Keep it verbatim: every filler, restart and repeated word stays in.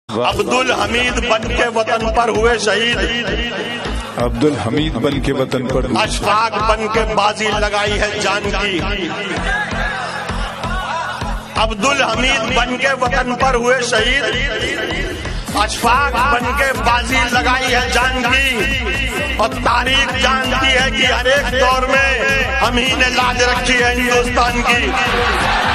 अब्दुल हमीद बन के वतन पर हुए शहीद, अब्दुल हमीद बन के वतन पर अशफाक बन के बाजी लगाई है जान की। अब्दुल हमीद बन के वतन पर हुए शहीद, अशफाक बन के बाजी लगाई है जान की। और तारीख जानती है कि हर एक दौर में हम ही ने लाज रखी है हिंदुस्तान की।